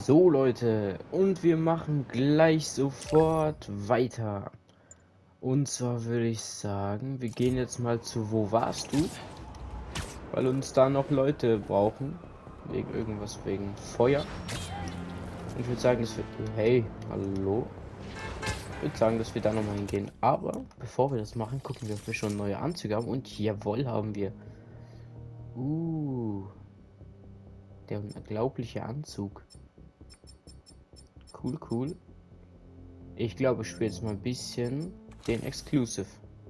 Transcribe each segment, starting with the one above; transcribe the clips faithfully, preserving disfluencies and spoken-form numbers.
So Leute, und wir machen gleich sofort weiter. Und zwar würde ich sagen, wir gehen jetzt mal zu Wo warst du? Weil uns da noch Leute brauchen. Wegen irgendwas, wegen Feuer. Und ich würde sagen, dass wir... Hey, hallo. Ich würde sagen, dass wir da nochmal hingehen. Aber bevor wir das machen, gucken wir, ob wir schon neue Anzüge haben. Und jawohl, haben wir. Uh. Der unglaubliche Anzug. Cool, cool. Ich glaube, ich spiele jetzt mal ein bisschen den Exclusive.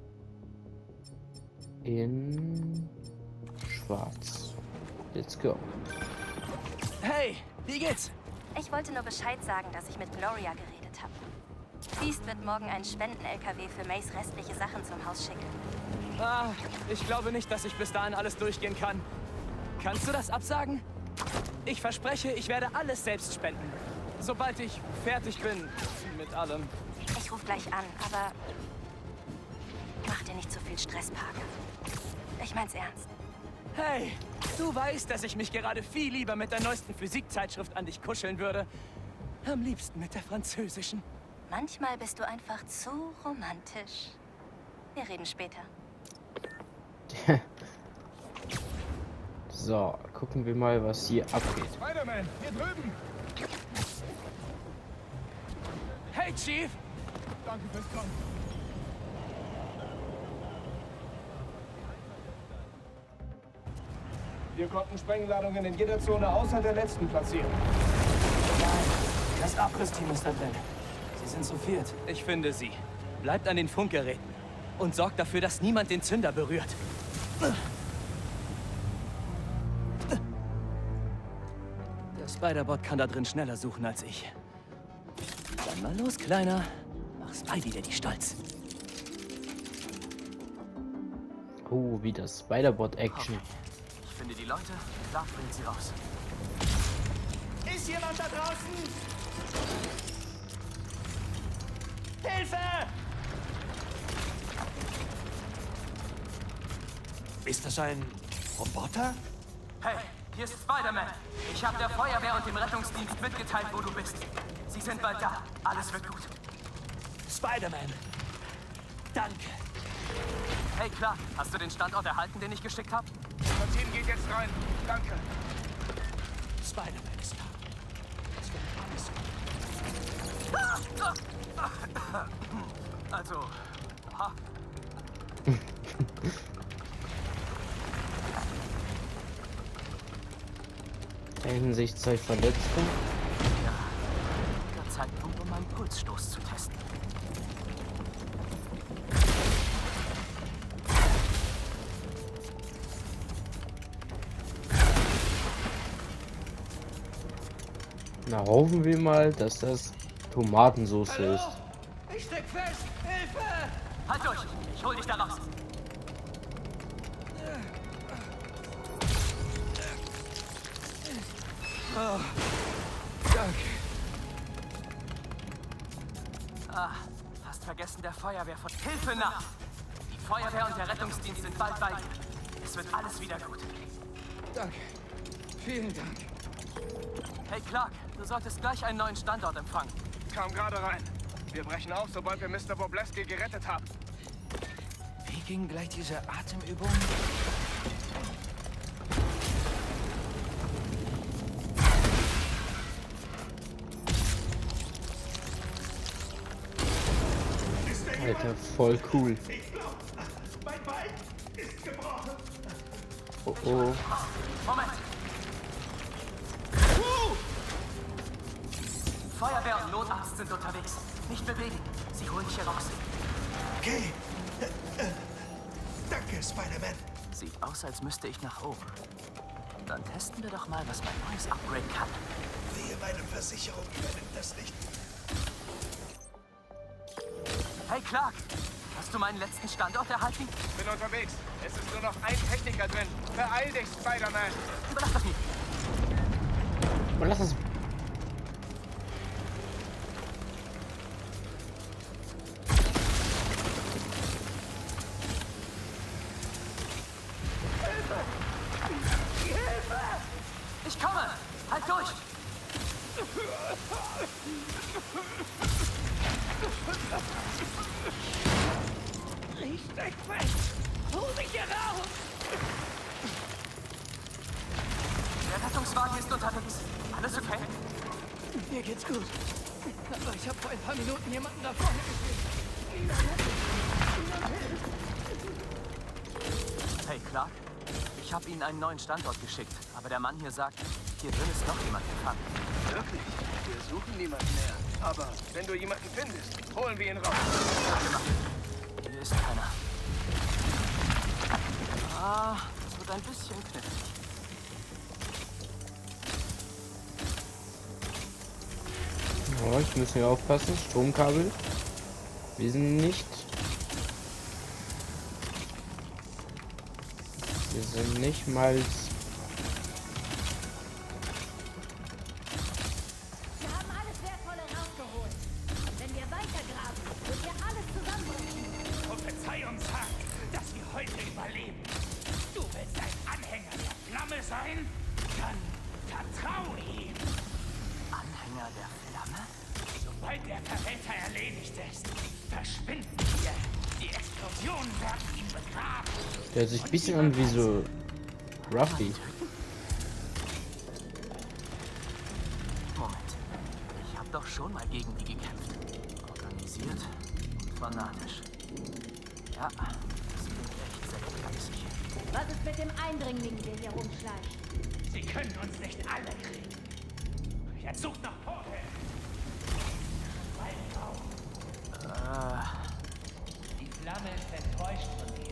In schwarz. Let's go. Hey, wie geht's? Ich wollte nur Bescheid sagen, dass ich mit Gloria geredet habe. Beast wird morgen einen Spenden-L K W für Mays restliche Sachen zum Haus schicken. Ah, ich glaube nicht, dass ich bis dahin alles durchgehen kann. Kannst du das absagen? Ich verspreche, ich werde alles selbst spenden. Sobald ich fertig bin mit allem. Ich rufe gleich an, aber mach dir nicht zu viel Stress, Parker. Ich mein's ernst. Hey, du weißt, dass ich mich gerade viel lieber mit der neuesten Physikzeitschrift an dich kuscheln würde. Am liebsten mit der französischen. Manchmal bist du einfach zu romantisch. Wir reden später. So, gucken wir mal, was hier abgeht. Spider-Man, hier drüben! Hey, Chief! Danke fürs Kommen. Wir konnten Sprengladungen in jeder Zone außer der letzten platzieren. Das Abrissteam ist da drin. Sie sind zu viert. Ich finde sie. Bleibt an den Funkgeräten. Und sorgt dafür, dass niemand den Zünder berührt. Der Spider-Bot kann da drin schneller suchen als ich. Dann mal los, Kleiner. Mach Spidey dir die Stolz. Oh, wieder Spider-Bot-Action. Okay. Ich finde die Leute, da bringt sie raus. Ist jemand da draußen? Hilfe! Ist das ein Roboter? Hey, hier ist Spider-Man. Ich habe der Feuerwehr und dem Rettungsdienst mitgeteilt, wo du bist. Sie sind bald da. Alles wird gut. Spider-Man. Danke. Hey, Clark, hast du den Standort erhalten, den ich geschickt habe? Unser Team geht jetzt rein. Danke. Spider-Man ist da. Es wird alles gut. Also, ha. Da hinten sehe ich zwei Verletzte. Ja, guter Zeitpunkt, um meinen Pulsstoß zu testen. Na, hoffen wir mal, dass das Tomatensauce ist. Ich steck fest! Hilfe! Halt durch! Ich hol dich da raus! Oh, danke. Ah, hast vergessen, der Feuerwehr von Hilfe nach! Die Feuerwehr und der Rettungsdienst sind bald bei dir. Es wird alles wieder gut. Danke. Vielen Dank. Hey Clark, du solltest gleich einen neuen Standort empfangen. Kam gerade rein. Wir brechen auf, sobald wir Mister Bobleski gerettet haben. Wie ging gleich diese Atemübung? Alter, voll cool. Mein Bein ist gebrochen. Oh oh. Moment! Feuerwehr und Notarzt sind unterwegs. Nicht bewegen. Sie holen dich hier raus. Okay. Danke, Spider-Man. Sieht aus, als müsste ich nach oben. Dann testen wir doch mal, was mein neues Upgrade kann. Wehe, meine Versicherung übernimmt das nicht. Hey Clark, hast du meinen letzten Standort erhalten? Bin unterwegs. Es ist nur noch ein Techniker drin. Beeil dich, Spider-Man. Überlass das mir. Und lass es. Ich komme! Halt durch! Ich steck fest! Hol mich hier raus! Der Rettungswagen ist unterwegs. Alles okay? Mir geht's gut. Aber ich habe vor ein paar Minuten jemanden da vorne gesehen. Hey, Clark. Ich habe Ihnen einen neuen Standort geschickt. Aber der Mann hier sagt, hier drin ist noch jemand gefangen. Wirklich? Wir suchen niemanden mehr. Aber wenn du jemanden findest, holen wir ihn raus. Hier ist keiner. Ah, das wird ein bisschen knifflig. Oh, ich muss hier aufpassen. Stromkabel. Wir sind nicht. Wir sind nicht mal. Wir haben alles Wertvolle rausgeholt. Wenn wir weitergraben, wird hier alles zusammenbrechen. Prophezeiung sagt, dass wir heute überleben. Du willst ein Anhänger der Flamme sein? Dann vertrau ihm. Anhänger der Flamme? Sobald der Verräter erledigt ist, verschwinden wir. Die Explosionen werden ihn begraben. Der hört sich ein bisschen an wie so Ruffy. Moment. Ich habe doch schon mal gegen die gekämpft. Organisiert und fanatisch. Ja, das klingt echt sektenmäßig. Was ist mit dem Eindringling, der hier rumschleicht? Sie können uns nicht alle kriegen. Jetzt sucht noch Tote. Äh, Die Flamme ist enttäuscht von dir.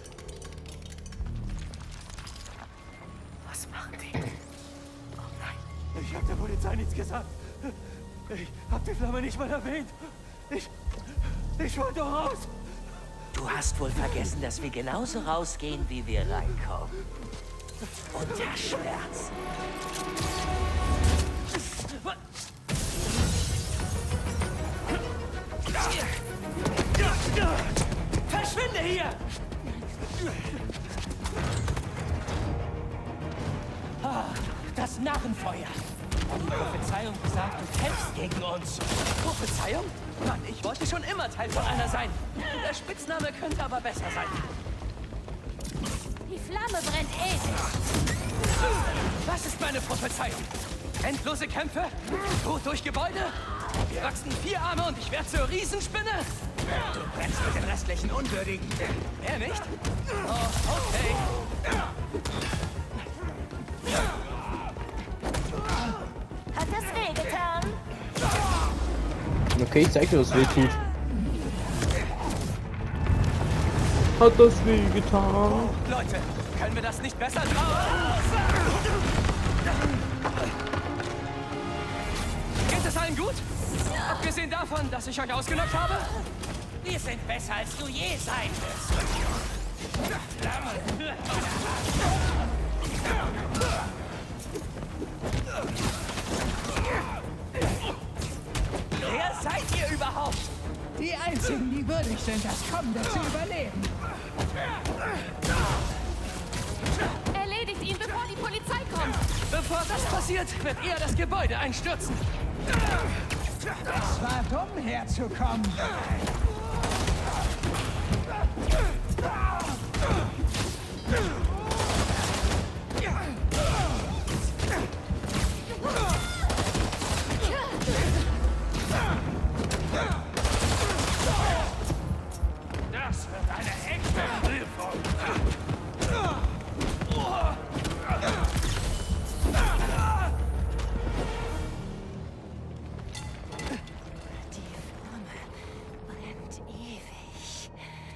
was machen die? Oh nein. Ich habe der Polizei nichts gesagt. Ich habe die Flamme nicht mal erwähnt. Ich... Ich wollte doch raus. Du hast wohl vergessen, dass wir genauso rausgehen, wie wir reinkommen. Unter Schmerz. Verschwinde hier! Ah, das Narrenfeuer. Die Prophezeiung sagt, du kämpfst gegen uns. Prophezeiung? Mann, ich wollte schon immer Teil von einer sein. Der Spitzname könnte aber besser sein. Die Flamme brennt ewig. Was ist meine Prophezeiung? Endlose Kämpfe? Tod durch Gebäude? Wir wachsen vier Arme und ich werde zur Riesenspinne? Du brennst mit den restlichen Unwürdigen. Er nicht? Oh, okay. Hat das wehgetan? Okay, ich zeig dir, was weh tut. Hat das weh getan? Leute, können wir das nicht besser draußen? Geht es allen gut? Abgesehen davon, dass ich euch ausgenockt habe? Wir sind besser, als du je sein wirst. Flamme. Wer seid ihr überhaupt? Die einzigen, die würdig sind, das Kommende zu überleben. Erledigt ihn, bevor die Polizei kommt. Bevor das passiert, wird er das Gebäude einstürzen. Es war dumm, herzukommen. Das wird eine echte Prüfung. Die Flamme brennt ewig.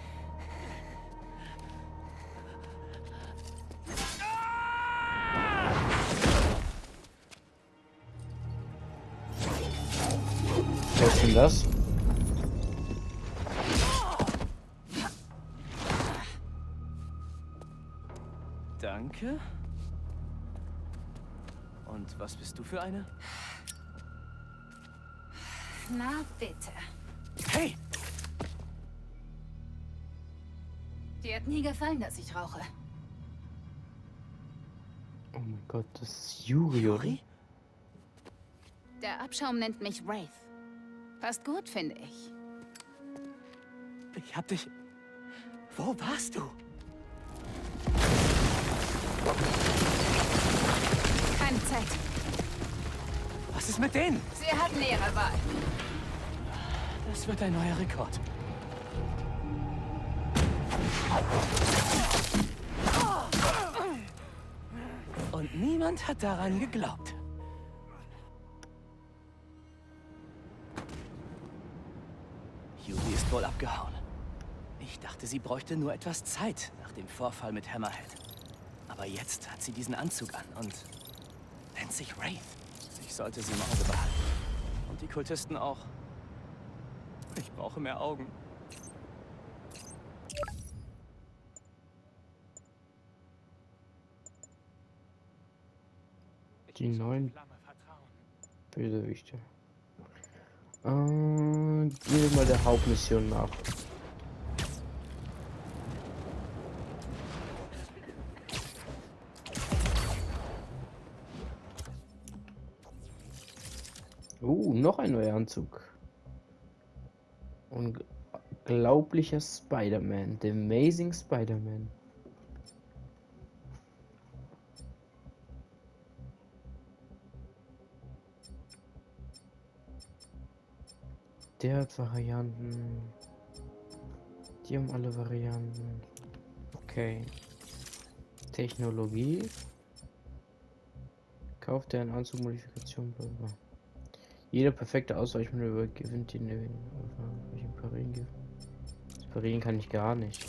Was ist denn das? Danke. Und was bist du für eine? Na bitte. Hey! Dir hat nie gefallen, dass ich rauche. Oh mein Gott, das ist Yuri, oder? Der Abschaum nennt mich Wraith. Passt gut, finde ich. Ich hab dich... Wo warst du? Keine Zeit. Was ist mit denen? Sie hatten ihre Wahl. Das wird ein neuer Rekord. Und niemand hat daran geglaubt. Yuri ist wohl abgehauen. Ich dachte, sie bräuchte nur etwas Zeit nach dem Vorfall mit Hammerhead. Aber jetzt hat sie diesen Anzug an und nennt sich Wraith. Ich sollte sie im Auge behalten. Und die Kultisten auch. Ich brauche mehr Augen. Die neuen Bösewichte. Äh, gehen wir mal der Hauptmission nach. Uh, noch ein neuer Anzug. Unglaublicher Spider-Man. The Amazing Spider-Man. Der hat Varianten. Die haben alle Varianten. Okay. Technologie. Kauft der eine Anzugmodifikation. Jeder perfekte Ausweichmanöver gewinnt die Parieren. Das Parieren kann ich gar nicht.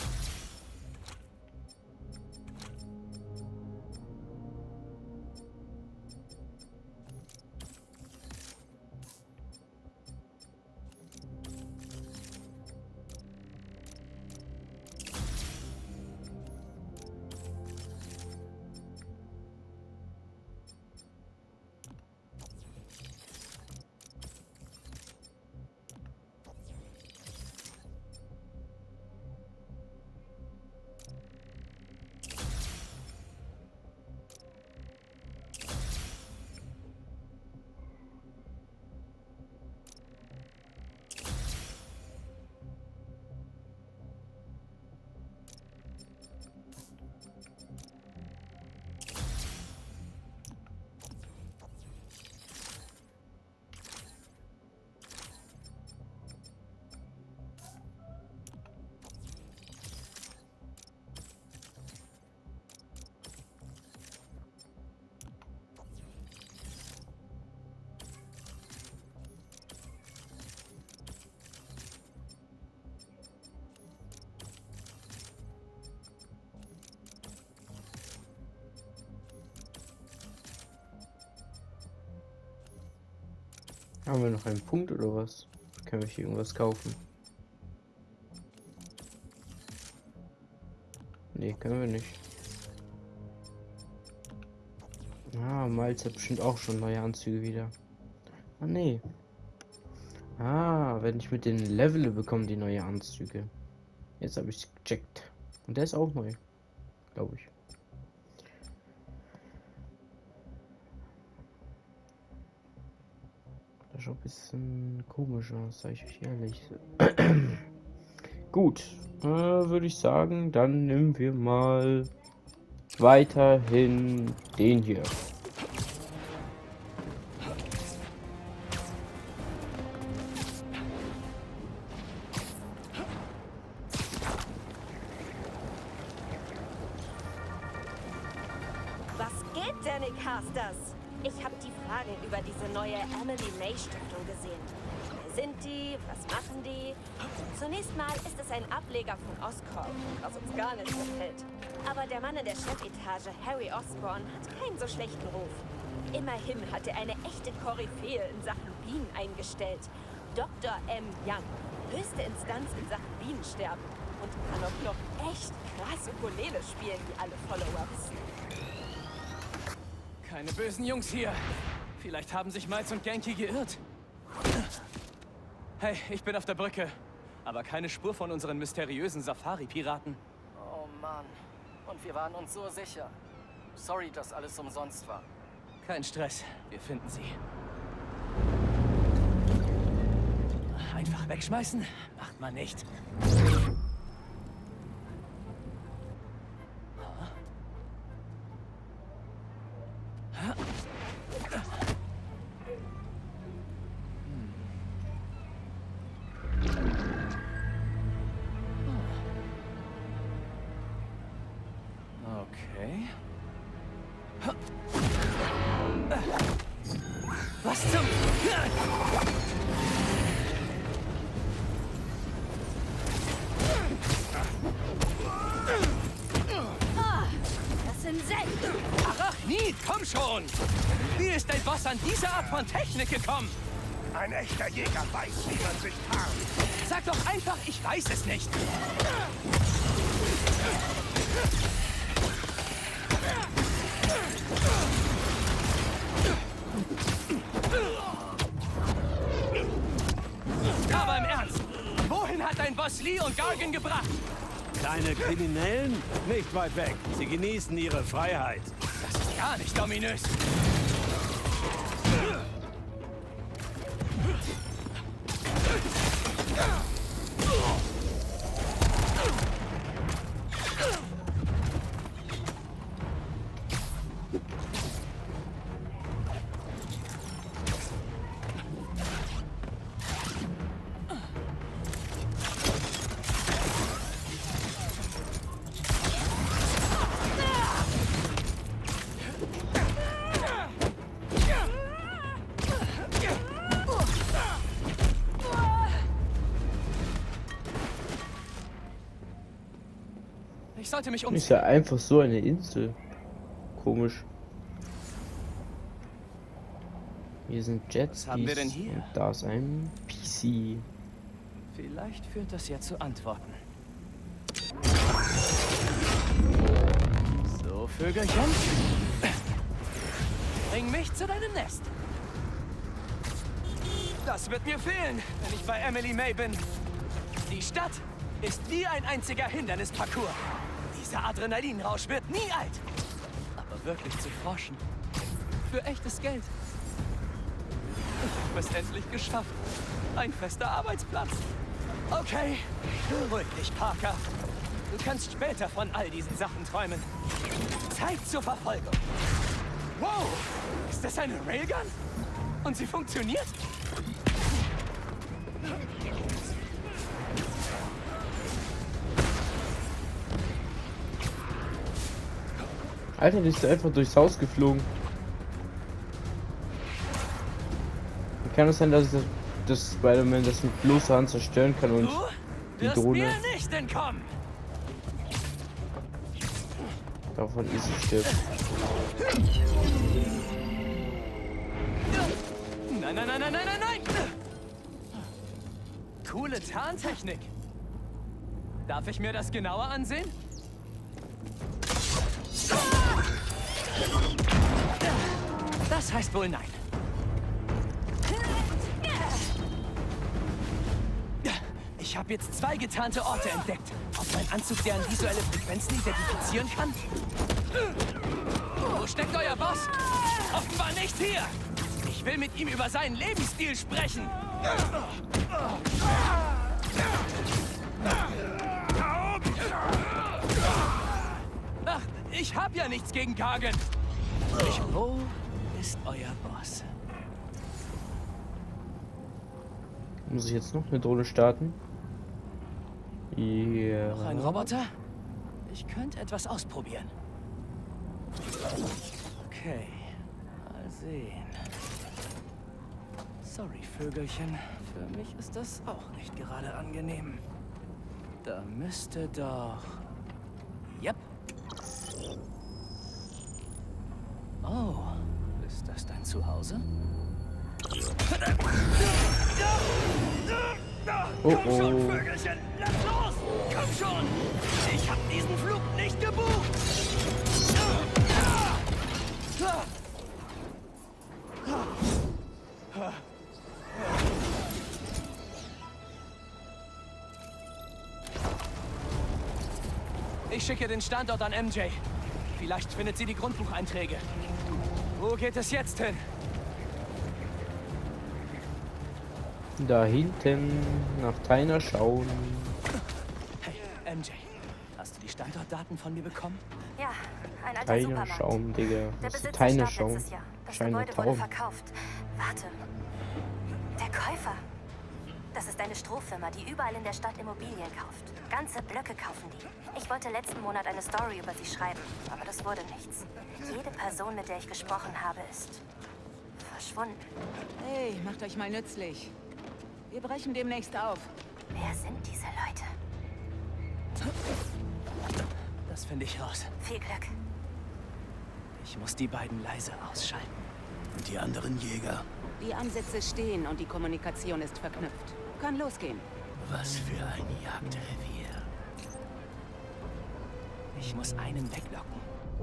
Haben wir noch einen Punkt oder was? Können wir hier irgendwas kaufen? Nee, können wir nicht. Ah, Miles hat bestimmt auch schon neue Anzüge wieder. Ah, nee. Ah, wenn ich mit den Level bekomme, die neue Anzüge. Jetzt habe ich es gecheckt. Und der ist auch neu. Glaube ich. Das ist schon ein bisschen komisch aus, sage ich euch ehrlich. Gut, äh, würde ich sagen, dann nehmen wir mal weiterhin den hier. Was geht denn, Nick Hasters? Ich habe die Fragen über diese neue Emily May Stiftung gesehen. Wer sind die? Was machen die? Zunächst mal ist es ein Ableger von Oscorp, was uns gar nicht gefällt. Aber der Mann in der Chefetage, Harry Osborn, hat keinen so schlechten Ruf. Immerhin hat er eine echte Koryphäe in Sachen Bienen eingestellt. Doktor M. Young, höchste Instanz in Sachen Bienensterben. Und kann auch noch echt krasse Ukulele spielen, wie alle Follower wissen. Keine bösen Jungs hier. Vielleicht haben sich Miles und Genki geirrt. Hey, ich bin auf der Brücke. Aber keine Spur von unseren mysteriösen Safari-Piraten. Oh Mann. Und wir waren uns so sicher. Sorry, dass alles umsonst war. Kein Stress. Wir finden sie. Wegschmeißen macht man nicht. Okay. Was zum... Das sind Sekt. Arachnid, komm schon! Wie ist ein Boss an diese Art von Technik gekommen? Ein echter Jäger weiß, wie man sich tarnt. Sag doch einfach, ich weiß es nicht. Aber im Ernst, wohin hat dein Boss Lee und Gargan gebracht? Kleine Kriminellen? Nicht weit weg. Sie genießen ihre Freiheit. Das ist gar nicht ominös. Ich sollte mich umziehen. Ist ja einfach so eine Insel. Komisch. Hier sind Jetskis. Was haben wir denn hier? Und da ist ein P C. Vielleicht führt das ja zu Antworten. So, Vögelchen. Bring mich zu deinem Nest. Das wird mir fehlen, wenn ich bei Emily May bin. Die Stadt ist wie ein einziger Hindernisparcours. Dieser Adrenalinrausch wird nie alt. Aber wirklich zu forschen. Für echtes Geld. Ich habe es endlich geschafft. Ein fester Arbeitsplatz. Okay, beruhig dich, Parker. Du kannst später von all diesen Sachen träumen. Zeit zur Verfolgung. Wow, ist das eine Railgun? Und sie funktioniert? Alter, die ist einfach durchs Haus geflogen. Wie kann es sein, dass, das, dass Spider-Man das mit bloßer Hand zerstören kann und Du die wirst Drohne mir nicht entkommen. davon easy stirbt? Nein, nein, nein, nein, nein, nein, nein! Coole Tarntechnik. Darf ich mir das genauer ansehen? Das heißt wohl nein. Ich habe jetzt zwei getarnte Orte entdeckt. Ob mein Anzug deren visuelle Frequenzen identifizieren kann? Wo steckt euer Boss? Offenbar nicht hier. Ich will mit ihm über seinen Lebensstil sprechen. Ach, ich hab ja nichts gegen Gargan. Ich, wo ist euer Boss? Muss ich jetzt noch eine Drohne starten? Ja. Noch ein Roboter? Ich könnte etwas ausprobieren. Okay, mal sehen. Sorry, Vögelchen. Für mich ist das auch nicht gerade angenehm. Da müsste doch... Yep. Oh, ist das dein Zuhause? Oh Komm schon, oh. Vögelchen! Lass los! Komm schon! Ich hab diesen Flug nicht gebucht! Ich schicke den Standort an M J. Vielleicht findet sie die Grundbucheinträge. Wo geht es jetzt hin? Da hinten nach Tyner schauen. Hey, M J, hast du die Standortdaten von mir bekommen? Ja, ein alter Tyner Supermarkt. schauen, Digga. Der Was ist Besitzer Tyner starb schauen? letztes Jahr. Das Gebäude wurde Chinatown. verkauft. Warte. Der Käufer. Das ist eine Strohfirma, die überall in der Stadt Immobilien kauft. Ganze Blöcke kaufen die. Ich wollte letzten Monat eine Story über sie schreiben, aber das wurde nichts. Jede Person, mit der ich gesprochen habe, ist verschwunden. Hey, macht euch mal nützlich. Wir brechen demnächst auf. Wer sind diese Leute? Das finde ich raus. Viel Glück. Ich muss die beiden leise ausschalten. Und die anderen Jäger? Die Ansätze stehen und die Kommunikation ist verknüpft. Kann losgehen. Was für ein Jagdrevier. Ich muss einen weglocken.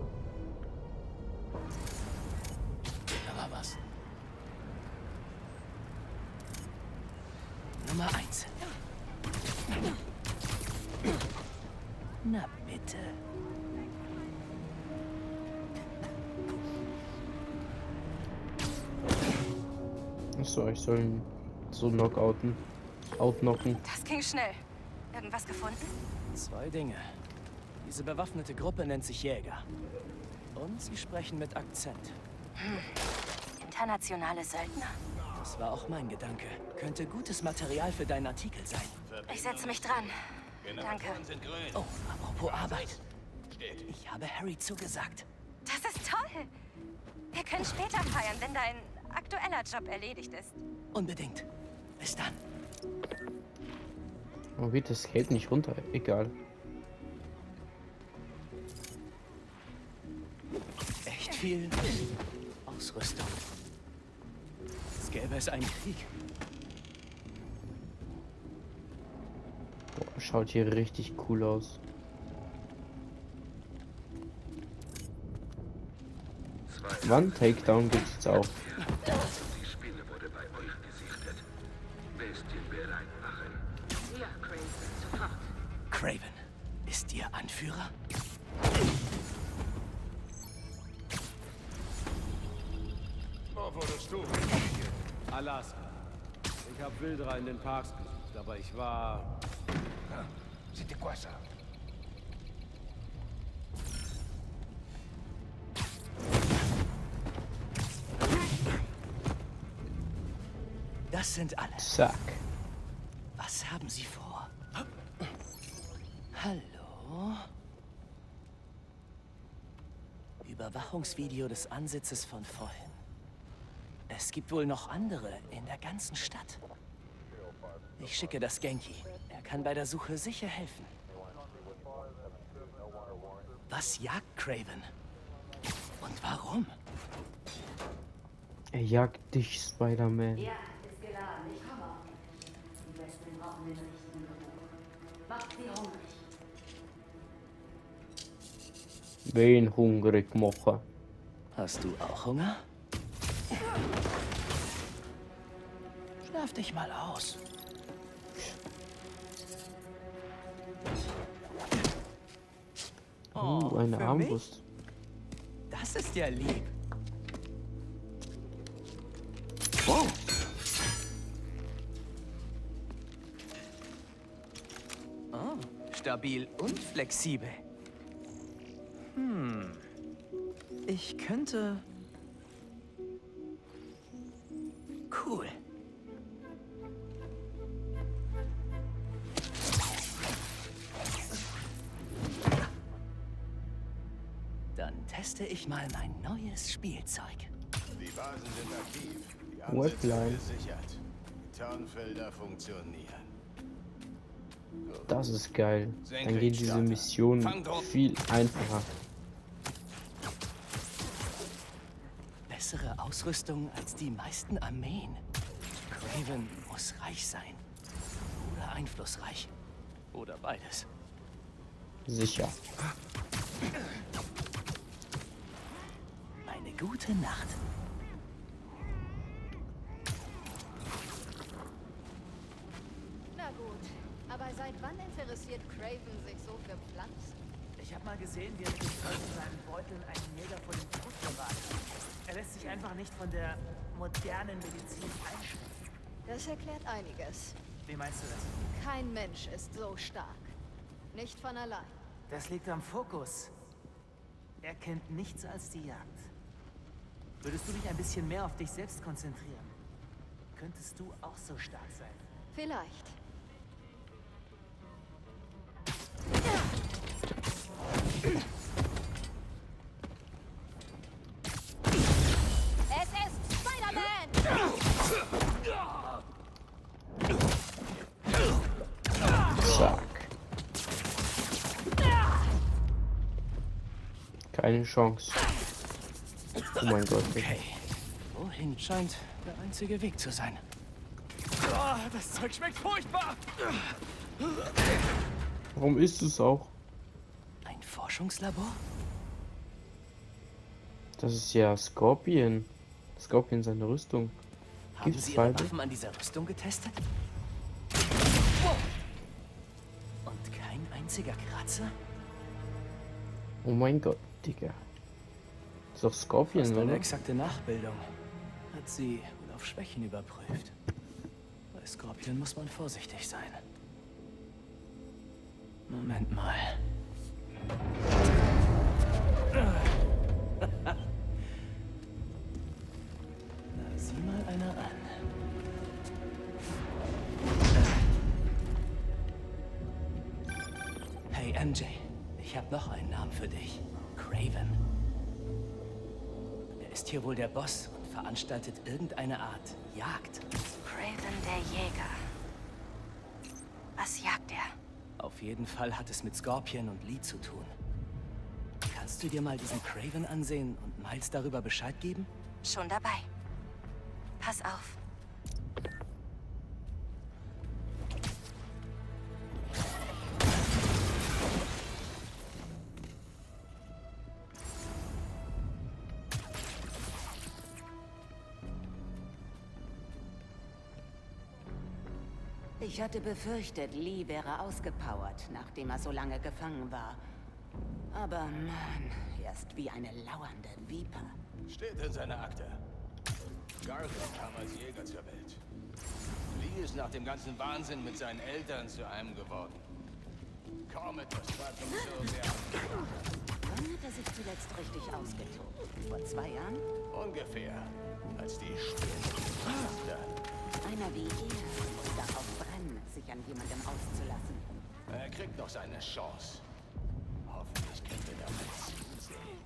Da war was. Nummer eins. Na bitte. Achso, ich soll ihn so knockouten. Outknocken. Das ging schnell. Irgendwas gefunden? Zwei Dinge. Diese bewaffnete Gruppe nennt sich Jäger. Und sie sprechen mit Akzent. Hm. Internationale Söldner? Das war auch mein Gedanke. Könnte gutes Material für deinen Artikel sein. Ich setze mich dran. Danke. Oh, apropos Arbeit. Ich habe Harry zugesagt. Das ist toll. Wir können später feiern, wenn dein aktueller Job erledigt ist. Unbedingt. Bis dann. Oh, geht das Geld nicht runter? Egal. Echt viel Ausrüstung. Es gäbe es einen Krieg. Boah, schaut hier richtig cool aus. Wann Takedown gibt's jetzt auch? Die Spinne wurde bei euch gesichtet. Bestien bereit machen. Ja, Craven, sofort. Craven ist ihr Anführer? Wo wurdest du? Alaska. Ich habe Wilderer in den Parks gesucht, aber ich war... Siete cosa. Das sind alle. Zack. Was haben Sie vor? Hallo? Überwachungsvideo des Ansitzes von vorhin. Es gibt wohl noch andere in der ganzen Stadt. Ich schicke das Genki. Er kann bei der Suche sicher helfen. Was jagt Craven? Und warum? Er jagt dich, Spider-Man. Ja, ist geladen. Ich komme auch nicht. Die Besten brauchen den richtigen Beruf. Macht sie hungrig. Wen hungrig machen? Hast du auch Hunger? Schlaf dich mal aus. Oh, eine für Armbrust. mich? Das ist ja lieb. Wow. Oh, stabil und flexibel. Hm. Ich könnte... Cool. Dann teste ich mal mein neues Spielzeug. Die Basen sind aktiv. Die Webline. Ansätze gesichert. Die Tarnfelder funktionieren. Das ist geil. Dann geht diese Mission viel einfacher. Bessere Ausrüstung als die meisten Armeen. Craven muss reich sein. Oder einflussreich. Oder beides. Sicher. Eine gute Nacht. Na gut, aber seit wann interessiert Craven sich so für Pflanzen? Ich habe mal gesehen, wie er mit dem Zeug in seinen Beuteln einen Jäger vor dem Tod bewahrt. Er lässt sich einfach nicht von der modernen Medizin einschränken. Das Das erklärt einiges. Wie meinst du das? Kein Mensch ist so stark. Nicht von allein. Das liegt am Fokus. Er kennt nichts als die Jagd. Würdest du dich ein bisschen mehr auf dich selbst konzentrieren, könntest du auch so stark sein. Vielleicht. Es ist Spider-Man! Zack. Keine Chance. Oh mein Gott. Okay. Wohin scheint der einzige Weg zu sein? Oh, das Zeug schmeckt furchtbar! Warum ist es auch? Ein Forschungslabor? Das ist ja Scorpion. Scorpion seine Rüstung. Haben Gibt's Sie Ihre beide? Waffen an dieser Rüstung getestet? Und kein einziger Kratzer? Oh mein Gott, Digga. Ist doch Scorpion, Fast eine oder? exakte Nachbildung. Hat sie wohl auf Schwächen überprüft. Bei Scorpion muss man vorsichtig sein. Moment mal. Na, sieh mal einer an. Hey M J, ich habe noch einen Namen für dich. Kraven. Er ist hier wohl der Boss und veranstaltet irgendeine Art Jagd. Kraven der Jäger. Was jagt er? Auf jeden Fall hat es mit Scorpion und Lee zu tun. Kannst du dir mal diesen Kraven ansehen und Miles darüber Bescheid geben? Schon dabei. Pass auf. Ich hatte befürchtet, Lee wäre ausgepowert, nachdem er so lange gefangen war. Aber Mann, er ist wie eine lauernde Viper. Steht in seiner Akte. Gargan kam als Jäger zur Welt. Lee ist nach dem ganzen Wahnsinn mit seinen Eltern zu einem geworden. Kaum etwas treibt uns so sehr an. Wann hat er sich zuletzt richtig ausgetobt? Vor zwei Jahren? Ungefähr. Als die Spinnen. Einer wie ihr muss darauf brennen, sich an jemandem auszulassen. Er kriegt noch seine Chance. Hoffentlich kriegt er damit zusehen.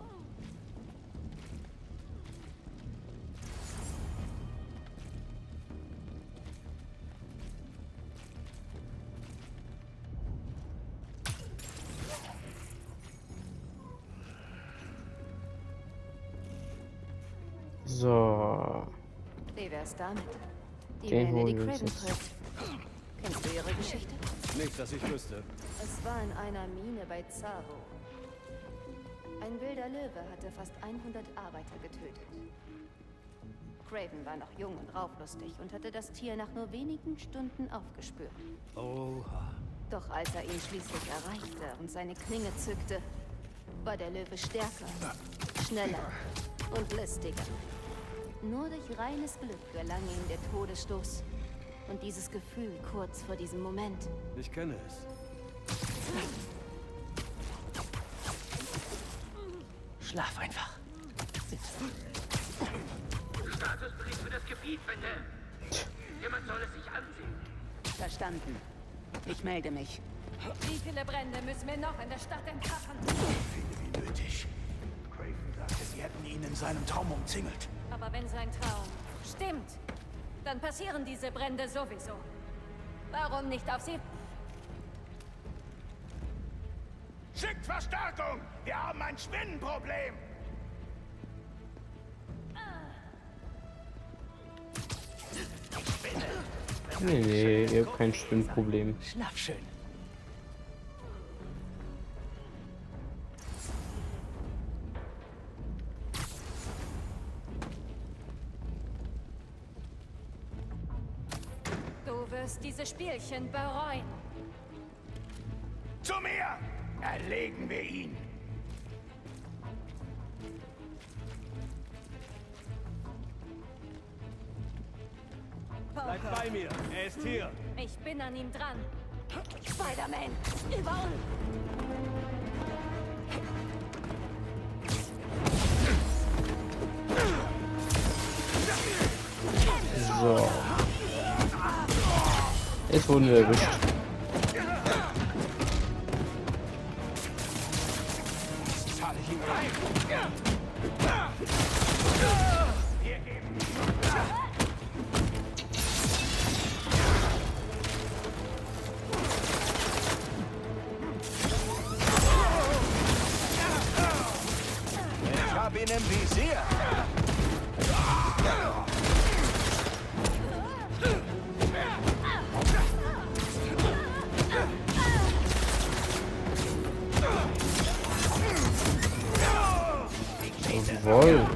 So. Wie wär's damit? Die Den Männer, die holen wir uns Kraven jetzt. trifft. Kennst du ihre Geschichte? Nicht, dass ich wüsste. Es war in einer Mine bei Zavo. Ein wilder Löwe hatte fast hundert Arbeiter getötet. Kraven war noch jung und rauflustig und hatte das Tier nach nur wenigen Stunden aufgespürt. Oha. Doch als er ihn schließlich erreichte und seine Klinge zückte, war der Löwe stärker, schneller und listiger. Nur durch reines Glück gelang ihm der Todesstoß. Und dieses Gefühl kurz vor diesem Moment. Ich kenne es. Schlaf einfach. Statusbericht für das Gebiet, bitte. Jemand soll es sich ansehen. Verstanden. Ich melde mich. Wie viele Brände müssen wir noch in der Stadt entfachen? Viele wie nötig. Craven sagte, sie hätten ihn in seinem Traum umzingelt. Aber wenn sein Traum stimmt, dann passieren diese Brände sowieso. Warum nicht auf sie? Schickt Verstärkung! Wir haben ein Spinnenproblem! Nee, nee, ihr habt kein Spinnproblem. Schlaf schön. Du wirst diese Spielchen bereuen. Zu mir! Erlegen wir ihn! Bleib bei mir. Er ist hier. Ich bin an ihm dran. Spider-Man, über uns. So. Jetzt wurden wir erwischt. Ich hab ihn im Visier. Jawohl.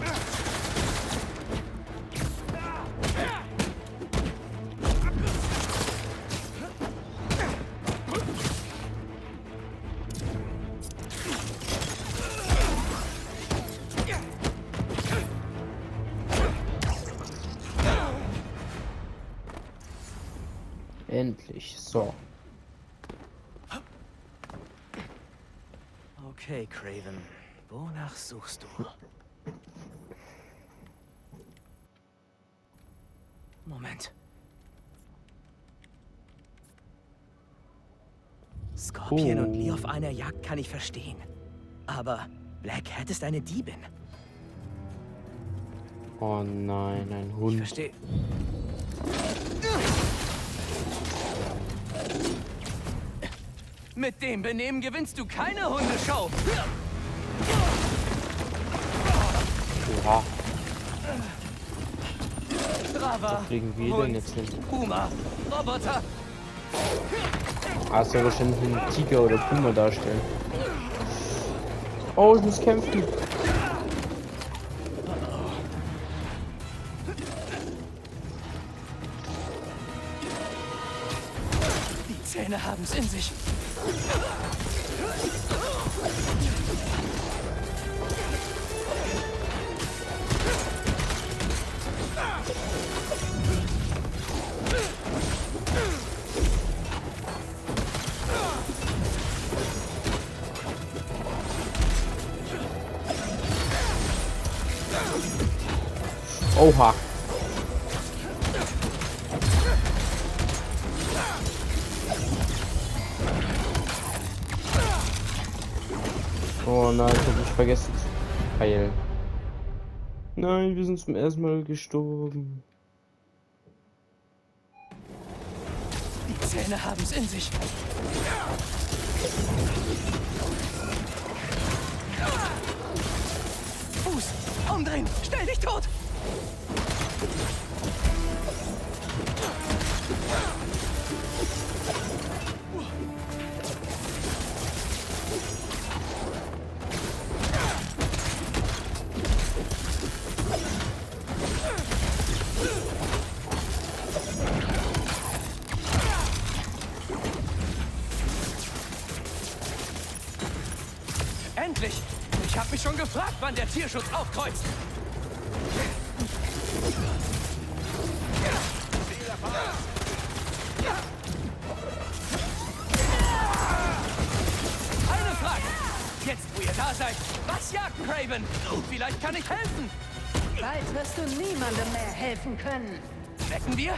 Endlich, so. Okay, Kraven. Wonach suchst du? Moment. Scorpion Oh. und Lee auf einer Jagd kann ich verstehen. Aber Black Cat ist eine Diebin. Oh nein, ein Hund. Ich verstehe. Mit dem Benehmen gewinnst du keine Hundeshow. Ja. Brava. Wo kriegen wir denn jetzt hin? Puma. Roboter. Ah, soll wahrscheinlich einen Tiger oder Puma darstellen. Oh, ich muss kämpfen. Die Zähne haben's in sich. Oha. Oh nein, ich hab mich vergessen zu heilen. Nein, wir sind zum ersten Mal gestorben. Die Zähne haben's in sich. Fuß, umdrehen, stell dich tot! Endlich! Ich habe mich schon gefragt, wann der Tierschutz aufkreuzt. Eine Frage. Jetzt, wo ihr da seid, was jagt Kraven? Vielleicht kann ich helfen. Bald wirst du niemandem mehr helfen können. Wecken wir?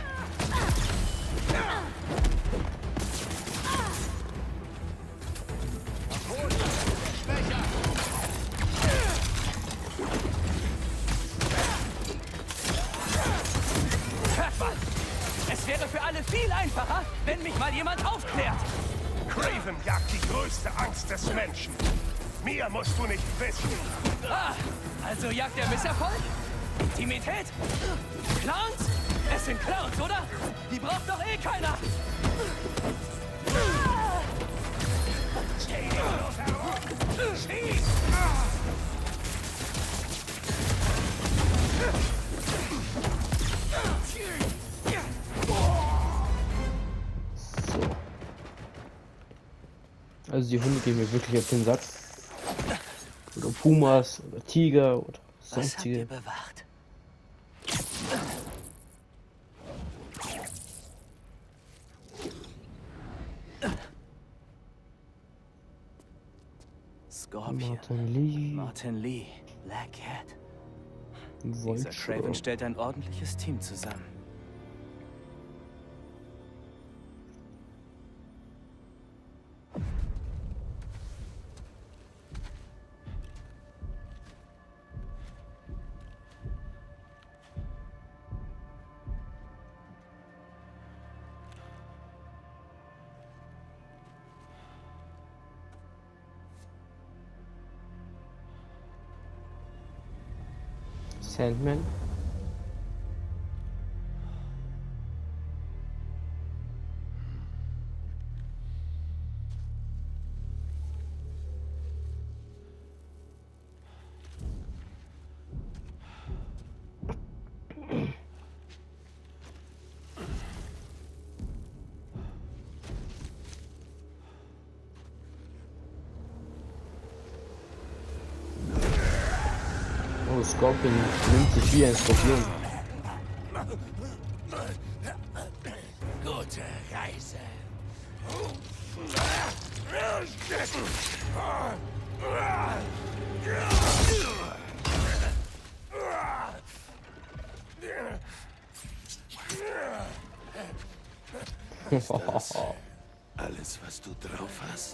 Hört mal! Es wäre für alle viel einfacher, wenn mich mal jemand aufklärt. Kraven jagt die größte Angst des Menschen. Mir musst du nicht wissen. Ah, also jagt er Misserfolg? Intimität? Clowns? Es sind Clowns, oder? Die braucht doch eh keiner. Steh nicht bloß herum. Schieß! Also die Hunde gehen mir wirklich auf den Sack. Oder Pumas oder Tiger oder Was habt ihr sonstige. bewacht? Scorpion. Martin Lee. Martin Lee. Black Cat. Vulture. Dieser Craven stellt ein ordentliches Team zusammen. Sandman. Oh, Scorpion nimmt sich wie ein Skorpion. Gute Reise. Ist das alles, was du drauf hast?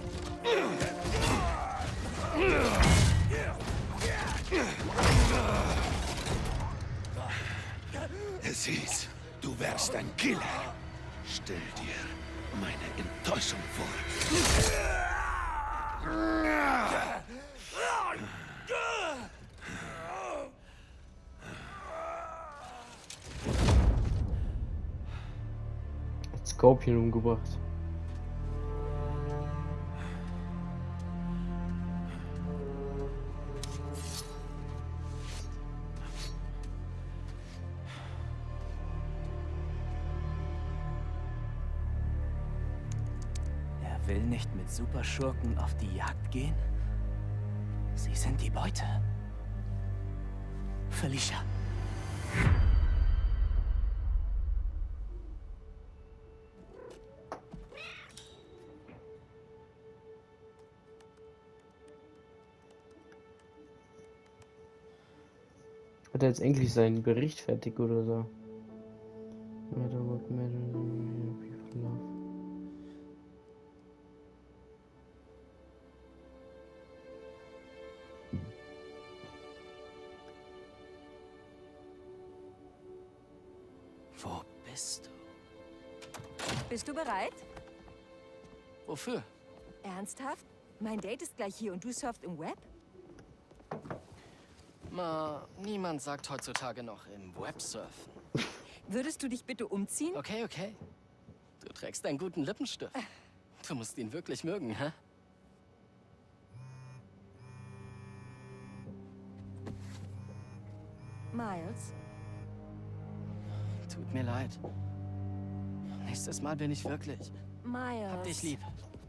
Es hieß, du wärst ein Killer. Stell dir meine Enttäuschung vor. Hat Scorpion umgebracht. Will nicht mit Superschurken auf die Jagd gehen? Sie sind die Beute. Felicia. Hat er jetzt endlich seinen Bericht fertig oder so? Wo bist du? Bist du bereit? Wofür? Ernsthaft? Mein Date ist gleich hier und du surft im Web? Ma, niemand sagt heutzutage noch im Web surfen. Würdest du dich bitte umziehen? Okay, okay. Du trägst einen guten Lippenstift. Du musst ihn wirklich mögen, hä? Miles? Tut mir leid. Nächstes Mal bin ich wirklich. Miles. Hab dich lieb.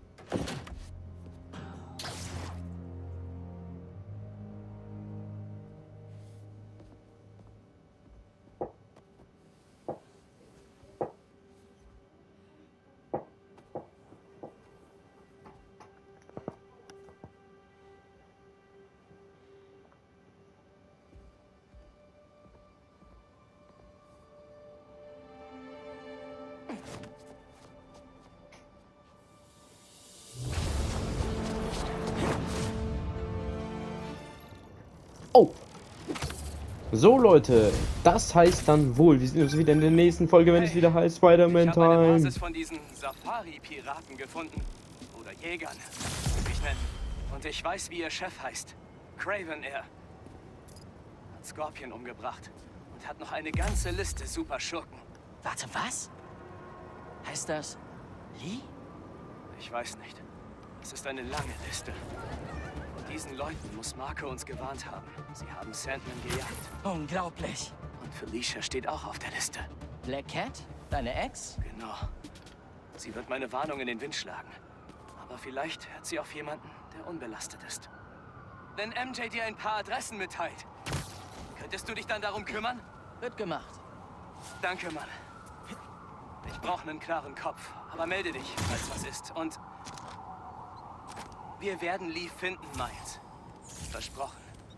Oh! So Leute, das heißt dann wohl, wir sehen uns wieder in der nächsten Folge, wenn hey, es wieder heißt Spider-Man Time. Ich habe eine Basis Time. von diesen Safari-Piraten gefunden. Oder Jägern, wie sie sich nennen. Und ich weiß, wie ihr Chef heißt. Craven er. Hat Scorpion umgebracht. Und hat noch eine ganze Liste super Schurken. Warte, was? Heißt das Lee? Ich weiß nicht. Es ist eine lange Liste. Von diesen Leuten muss Marco uns gewarnt haben. Sie haben Sandman gejagt. Unglaublich. Und Felicia steht auch auf der Liste. Black Cat? Deine Ex? Genau. Sie wird meine Warnung in den Wind schlagen. Aber vielleicht hört sie auf jemanden, der unbelastet ist. Wenn M J dir ein paar Adressen mitteilt, könntest du dich dann darum kümmern? Wird gemacht. Danke, Mann. Ich brauche einen klaren Kopf. Aber melde dich, falls was ist. Und Wir werden Lee finden, Miles. Versprochen.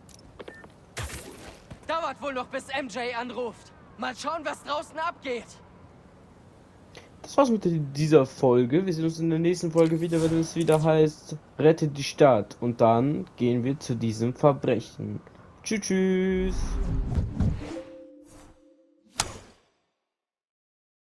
Dauert wohl noch, bis M J anruft. Mal schauen, was draußen abgeht. Das war's mit dieser Folge. Wir sehen uns in der nächsten Folge wieder, wenn es wieder heißt, rette die Stadt. Und dann gehen wir zu diesem Verbrechen. Tschüss, tschüss.